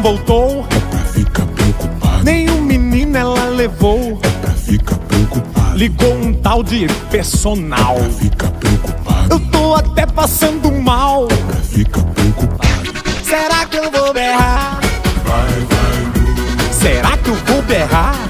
voltou. É pra ficar preocupado. Nenhum menino ela levou. É pra ficar preocupado. Ligou um tal de personal. É pra ficar preocupado. Eu tô até passando mal. É pra ficar preocupado. Será que eu vou berrar? Vai, Será que eu vou berrar?